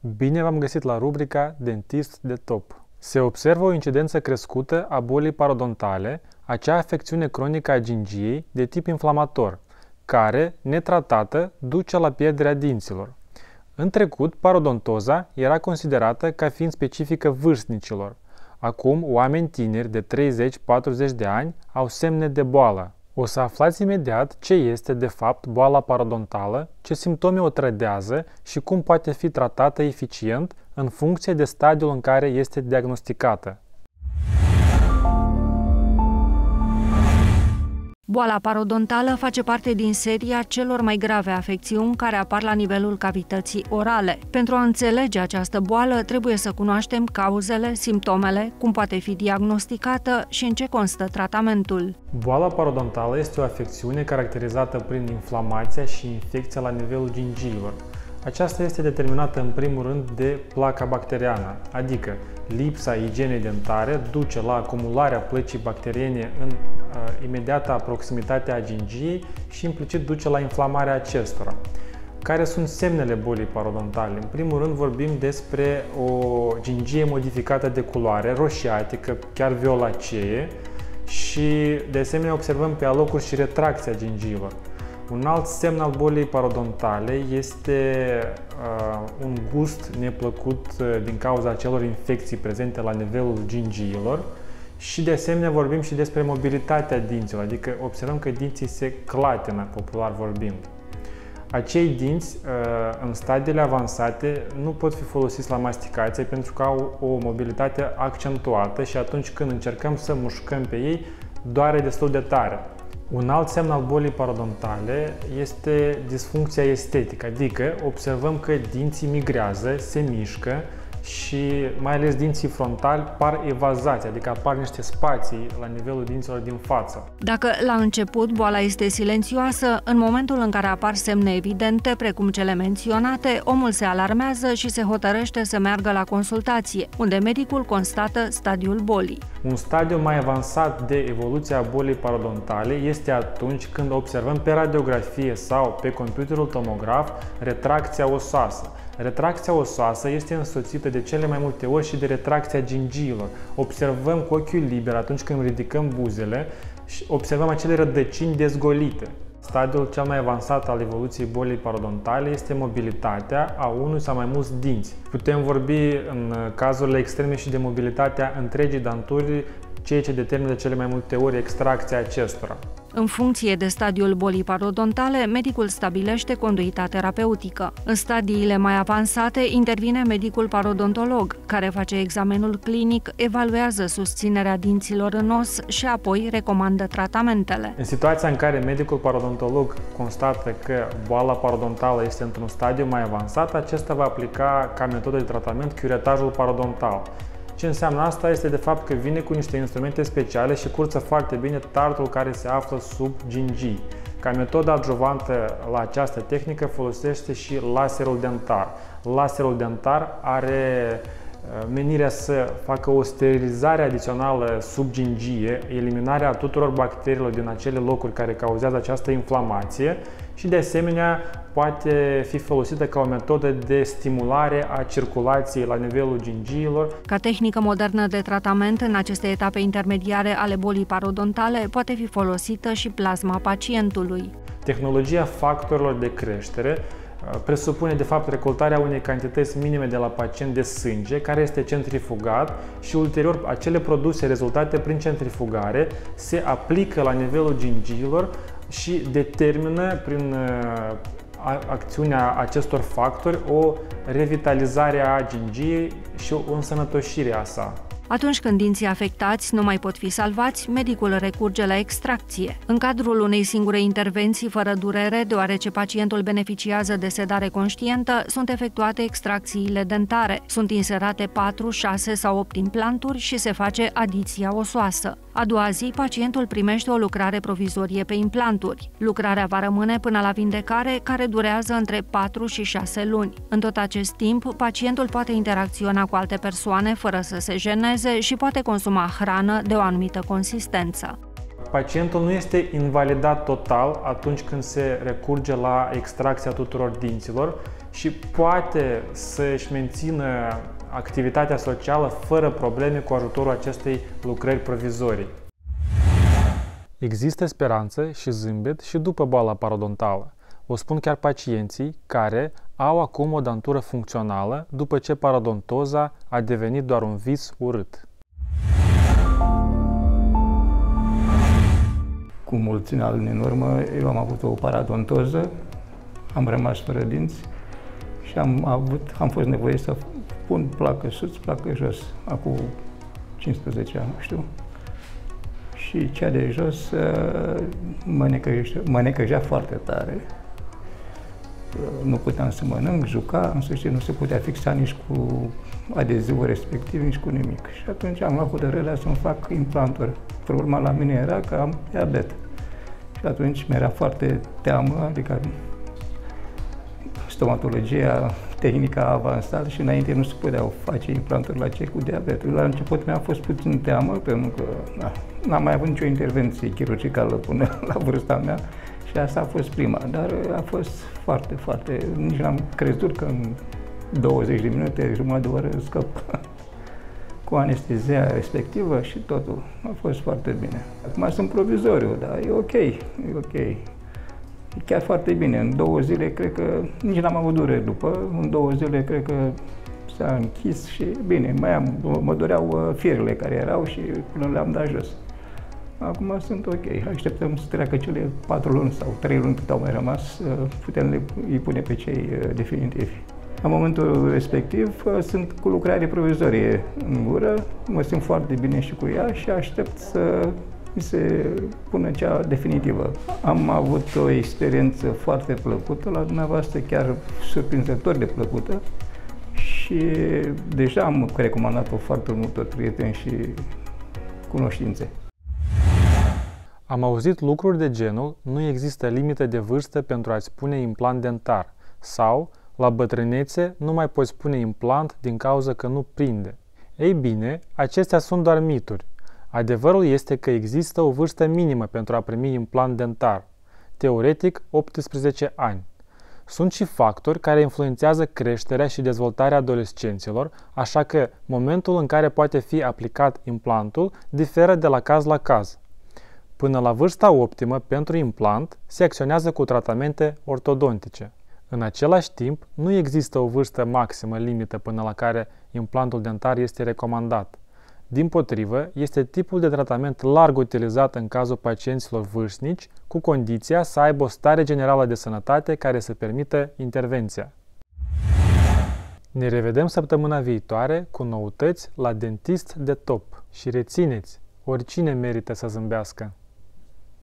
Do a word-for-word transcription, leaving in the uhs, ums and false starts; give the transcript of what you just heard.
Bine v-am găsit la rubrica Dentist de top. Se observă o incidență crescută a bolii parodontale, acea afecțiune cronică a gingiei de tip inflamator, care, netratată, duce la pierderea dinților. În trecut, parodontoza era considerată ca fiind specifică vârstnicilor. Acum, oameni tineri de treizeci-patruzeci de ani au semne de boală. O să aflați imediat ce este de fapt boala parodontală, ce simptome o trădează și cum poate fi tratată eficient în funcție de stadiul în care este diagnosticată. Boala parodontală face parte din seria celor mai grave afecțiuni care apar la nivelul cavității orale. Pentru a înțelege această boală, trebuie să cunoaștem cauzele, simptomele, cum poate fi diagnosticată și în ce constă tratamentul. Boala parodontală este o afecțiune caracterizată prin inflamația și infecția la nivelul gingiilor. Aceasta este determinată în primul rând de placa bacteriană, adică lipsa igienei dentare duce la acumularea plăcii bacteriene în uh, imediata proximitate a gingiei și implicit duce la inflamarea acestora. Care sunt semnele bolii parodontale? În primul rând vorbim despre o gingie modificată de culoare, roșiatică, chiar violacee, și de asemenea observăm pe alocuri și retracția gingiilor. Un alt semn al bolii parodontale este uh, un gust neplăcut uh, din cauza acelor infecții prezente la nivelul gingiilor și de asemenea vorbim și despre mobilitatea dinților, adică observăm că dinții se clatină, popular vorbind. Acei dinți uh, în stadiile avansate nu pot fi folosiți la masticație pentru că au o mobilitate accentuată și atunci când încercăm să mușcăm pe ei, doare destul de tare. Un alt semn al bolii parodontale este disfuncția estetică, adică observăm că dinții migrează, se mișcă și mai ales dinții frontali par evazați, adică apar niște spații la nivelul dinților din față. Dacă la început boala este silențioasă, în momentul în care apar semne evidente, precum cele menționate, omul se alarmează și se hotărăște să meargă la consultație, unde medicul constată stadiul bolii. Un stadiu mai avansat de evoluție a bolii parodontale este atunci când observăm pe radiografie sau pe computerul tomograf retracția osoasă. Retracția osoasă este însoțită de cele mai multe ori și de retracția gingiilor. Observăm cu ochiul liber atunci când ridicăm buzele și observăm acele rădăcini dezgolite. Stadiul cel mai avansat al evoluției bolii parodontale este mobilitatea a unui sau mai mulți dinți. Putem vorbi în cazurile extreme și de mobilitatea întregii danturi, ceea ce determină cele mai multe ori extracția acestora. În funcție de stadiul bolii parodontale, medicul stabilește conduita terapeutică. În stadiile mai avansate intervine medicul parodontolog, care face examenul clinic, evaluează susținerea dinților în os și apoi recomandă tratamentele. În situația în care medicul parodontolog constată că boala parodontală este într-un stadiu mai avansat, acesta va aplica ca metodă de tratament curetajul parodontal. Ce înseamnă asta este de fapt că vine cu niște instrumente speciale și curăță foarte bine tartrul care se află sub gingii. Ca metodă adjuvantă la această tehnică folosește și laserul dentar. Laserul dentar are menirea să facă o sterilizare adițională sub gingie, eliminarea tuturor bacteriilor din acele locuri care cauzează această inflamație și de asemenea poate fi folosită ca o metodă de stimulare a circulației la nivelul gingiilor. Ca tehnică modernă de tratament în aceste etape intermediare ale bolii parodontale poate fi folosită și plasma pacientului. Tehnologia factorilor de creștere presupune de fapt recoltarea unei cantități minime de la pacient de sânge care este centrifugat și ulterior acele produse rezultate prin centrifugare se aplică la nivelul gingiilor și determină prin acțiunea acestor factori o revitalizare a gingiei și o însănătoșire a sa. Atunci când dinții afectați nu mai pot fi salvați, medicul recurge la extracție. În cadrul unei singure intervenții fără durere, deoarece pacientul beneficiază de sedare conștientă, sunt efectuate extracțiile dentare. Sunt inserate patru, șase sau opt implanturi și se face adiția osoasă. A doua zi, pacientul primește o lucrare provizorie pe implanturi. Lucrarea va rămâne până la vindecare, care durează între patru și șase luni. În tot acest timp, pacientul poate interacționa cu alte persoane fără să se jeneze și poate consuma hrană de o anumită consistență. pacientul nu este invalidat total atunci când se recurge la extracția tuturor dinților și poate să-și mențină activitatea socială fără probleme cu ajutorul acestei lucrări provizorii. Există speranță și zâmbet și după boala parodontală. O spun chiar pacienții care au acum o dantură funcțională după ce parodontoza a devenit doar un vis urât. Cu mulți ani în urmă, eu am avut o paradontoză, am rămas fără dinți și am, avut, am fost nevoie să pun placă sus, placă jos, acum cincisprezece ani, știu. Și cea de jos mă necăjea, mă necăjea foarte tare. Nu puteam să mănânc, juca, în sfârșit nu se putea fixa nici cu adezivul respectiv, nici cu nimic. Și atunci am luat hotărârea să-mi fac implanturi. Problema la mine era că am diabet. Și atunci mi-era foarte teamă, adică stomatologia, tehnica avansată și înainte nu se puteau face implanturi la cei cu diabet. La început mi-a fost puțin teamă, pentru că na, n-am mai avut nicio intervenție chirurgicală până la vârsta mea și asta a fost prima, dar a fost foarte, foarte, nici n-am crezut că în douăzeci de minute, jumătate de oră scăp cu anestezia respectivă și totul a fost foarte bine. Acum sunt provizoriu, dar e ok, e ok. E chiar foarte bine. În două zile, cred că, nici n-am avut dureri după, în două zile, cred că s-a închis și bine, mai am, mă doreau fierele care erau și până le-am dat jos. Acum sunt ok. Așteptăm să treacă cele patru luni sau trei luni cât au mai rămas, putem le, îi pune pe cei definitivi. La momentul respectiv sunt cu lucrare provizorie în gură, mă simt foarte bine și cu ea și aștept să mi se pună cea definitivă. Am avut o experiență foarte plăcută la dumneavoastră, chiar surprinzător de plăcută și deja am recomandat-o foarte multor prieteni și cunoștințe. Am auzit lucruri de genul, nu există limită de vârstă pentru a-ți pune implant dentar sau la bătrânețe nu mai poți pune implant din cauza că nu prinde. Ei bine, acestea sunt doar mituri. Adevărul este că există o vârstă minimă pentru a primi implant dentar, teoretic optsprezece ani. Sunt și factori care influențează creșterea și dezvoltarea adolescenților, așa că momentul în care poate fi aplicat implantul diferă de la caz la caz. Până la vârsta optimă pentru implant se acționează cu tratamente ortodontice. În același timp, nu există o vârstă maximă limită până la care implantul dentar este recomandat. Dimpotrivă, este tipul de tratament larg utilizat în cazul pacienților vârstnici, cu condiția să aibă o stare generală de sănătate care să permită intervenția. Ne revedem săptămâna viitoare cu noutăți la Dentist de Top și rețineți, oricine merită să zâmbească.